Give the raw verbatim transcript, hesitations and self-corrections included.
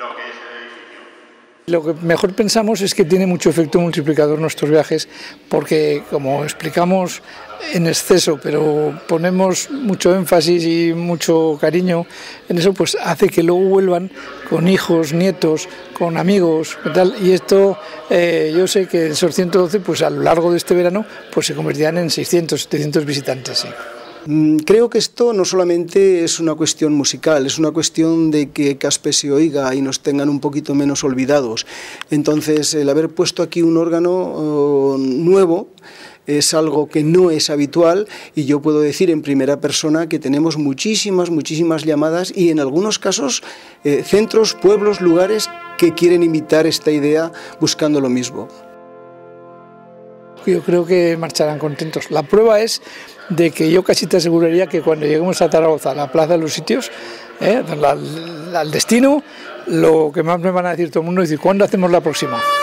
lo que es el edificio. Lo que mejor pensamos es que tiene mucho efecto multiplicador nuestros viajes, porque como explicamos en exceso, pero ponemos mucho énfasis y mucho cariño en eso, pues hace que luego vuelvan con hijos, nietos, con amigos, y tal. Y esto, eh, yo sé que esos ciento doce, pues a lo largo de este verano, pues se convertirán en seiscientos, setecientos visitantes, sí. Creo que esto no solamente es una cuestión musical, es una cuestión de que Caspe se oiga y nos tengan un poquito menos olvidados. Entonces, el haber puesto aquí un órgano uh, nuevo es algo que no es habitual, y yo puedo decir en primera persona que tenemos muchísimas, muchísimas llamadas y en algunos casos eh, centros, pueblos, lugares que quieren imitar esta idea buscando lo mismo. Yo creo que marcharán contentos. La prueba es de que yo casi te aseguraría que cuando lleguemos a Zaragoza, a la Plaza de los Sitios, eh, al, al destino, lo que más me van a decir todo el mundo es decir, ¿cuándo hacemos la próxima?